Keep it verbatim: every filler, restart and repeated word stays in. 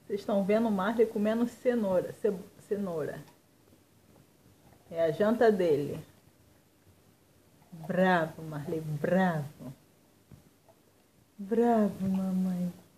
Vocês estão vendo o Marley comendo cenoura, ce- cenoura. É a janta dele. Bravo, Marley, bravo. Bravo, mamãe.